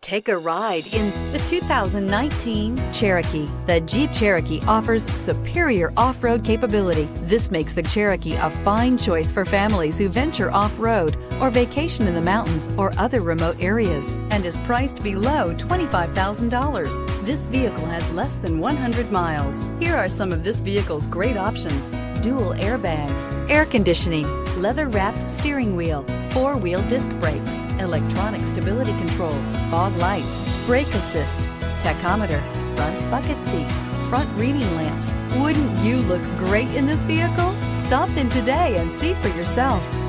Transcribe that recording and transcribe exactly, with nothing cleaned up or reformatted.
Take a ride in the two thousand nineteen Cherokee. The Jeep Cherokee offers superior off-road capability. This makes the Cherokee a fine choice for families who venture off-road or vacation in the mountains or other remote areas, and is priced below twenty-five thousand dollars. This vehicle has less than one hundred miles. Here are some of this vehicle's great options: dual airbags, air conditioning, leather-wrapped steering wheel, four-wheel disc brakes, electronic stability control, fog lights, brake assist, tachometer, front bucket seats, front reading lamps. Wouldn't you look great in this vehicle? Stop in today and see for yourself.